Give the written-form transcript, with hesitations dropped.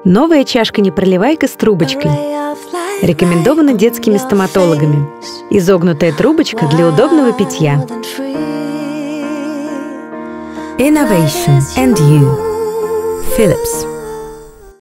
Новая чашка-непроливайка с трубочкой. Рекомендована детскими стоматологами. Изогнутая трубочка для удобного питья. Innovation and you. Philips.